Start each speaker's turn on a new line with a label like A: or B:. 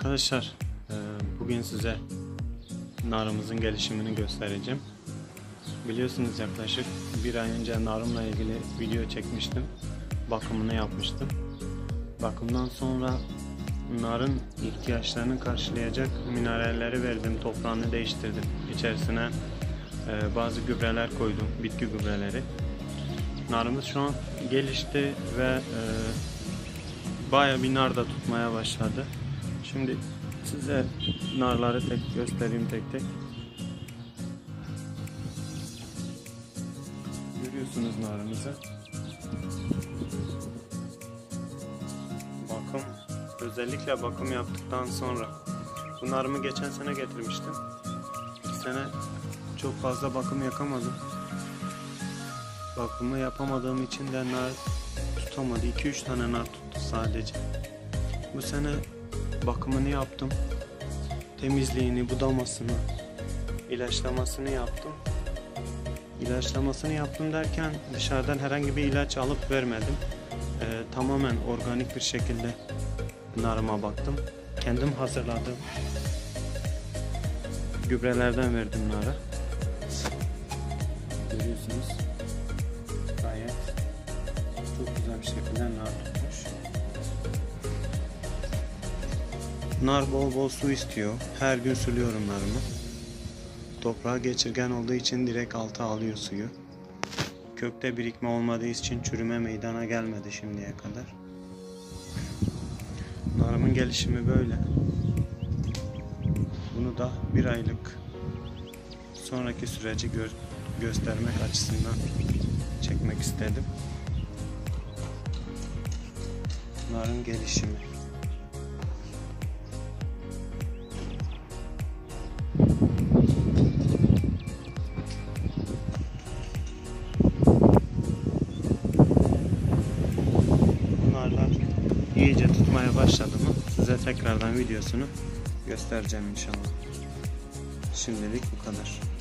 A: Arkadaşlar, bugün size narımızın gelişimini göstereceğim. Biliyorsunuz yaklaşık bir ay önce narımla ilgili video çekmiştim. Bakımını yapmıştım. Bakımdan sonra narın ihtiyaçlarını karşılayacak mineralleri verdim. Toprağını değiştirdim. İçerisine bazı gübreler koydum. Bitki gübreleri. Narımız şu an gelişti ve bayağı bir nar da tutmaya başladı. Şimdi size narları göstereyim tek tek. Görüyorsunuz narımızı. Özellikle bakım yaptıktan sonra. Bu narımı geçen sene getirmiştim. 2 sene çok fazla bakım yapamadım. Bakımı yapamadığım için de nar tutamadı. 2-3 tane nar tuttu sadece. Bu sene bakımını yaptım. Temizliğini, budamasını, ilaçlamasını yaptım. İlaçlamasını yaptım derken dışarıdan herhangi bir ilaç alıp vermedim. Tamamen organik bir şekilde narıma baktım. Kendim hazırladığım gübrelerden verdim nara. Görüyorsunuz. Gayet çok güzel bir şekilde nar tutmuş. Nar bol bol su istiyor. Her gün suluyorum narımı. Toprağa geçirgen olduğu için direkt alta alıyor suyu. Kökte birikme olmadığı için çürüme meydana gelmedi şimdiye kadar. Narımın gelişimi böyle. Bunu da bir aylık sonraki süreci göstermek açısından çekmek istedim. Narın gelişimi. Narlar iyice tutmaya başladı mı size tekrardan videosunu göstereceğim inşallah. Şimdilik bu kadar.